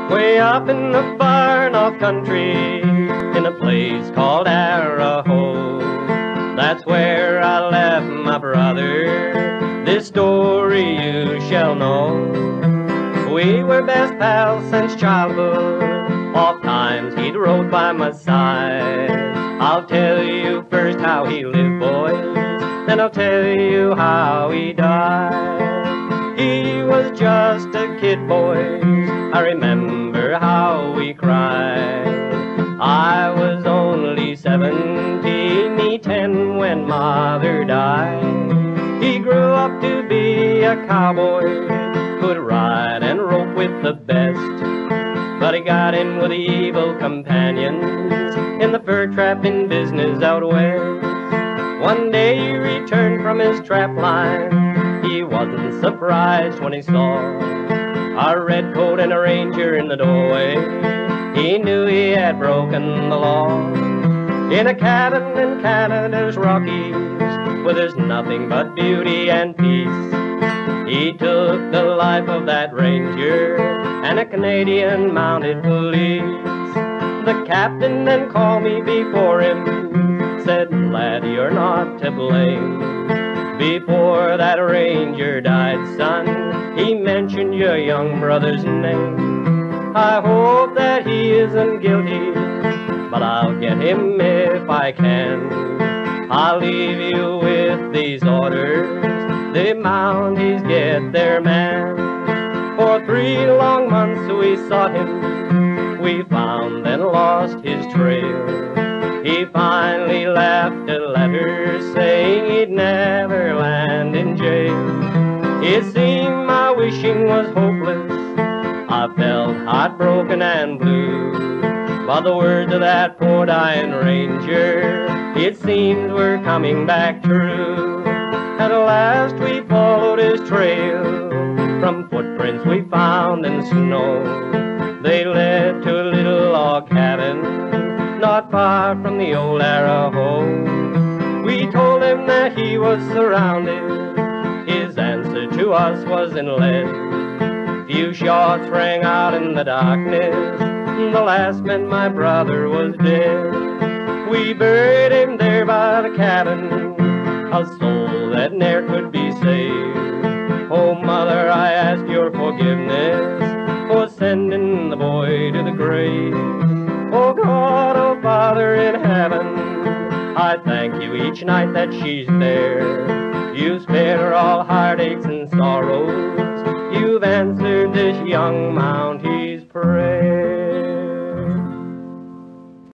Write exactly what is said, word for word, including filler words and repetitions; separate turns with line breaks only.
Way up in the far north country, in a place called Araho. That's where I left my brother. This story you shall know. We were best pals since childhood. Oft times he'd rode by my side. I'll tell you first how he lived, boys, then I'll tell you how he died. He was just a kid, boys, I remember how we cried. I was only seventeen, me ten when mother died. He grew up to be a cowboy, could ride and rope with the best. But he got in with evil companions in the fur trapping business out west. One day he returned from his trap line. He wasn't surprised when he saw a redcoat and a ranger in the doorway. He knew he had broken the law. In a cabin in Canada's Rockies, where there's nothing but beauty and peace, he took the life of that ranger and a Canadian mounted police. The captain then called me before him, said, "Lad, you're not to blame. Before that ranger died, son, he mentioned your young brother's name. I hope that he isn't guilty, but I'll get him if I can. I'll leave you with these orders, the Mounties get their man." For three long months we sought him, we found and lost his trail. He finally left a letter saying he'd never land in jail. It seemed my wishing was hopeless, I felt heartbroken and blue. By the words of that poor dying ranger, it seemed we're coming back true. At last we followed his trail, from footprints we found in snow. They led to a little log cabin, not far from the old Araho. We told him that he was surrounded, his answer to us was in lead. Few shots rang out in the darkness, the last meant my brother was dead. We buried him there by the cabin, a soul that ne'er could be saved. Oh, mother, I ask your forgiveness for sending the boy to the grave. Oh, God, oh, Father in heaven, I thank you each night that she's there. You spared her all heartaches and sorrows. You've answered this young Mountie's prayer.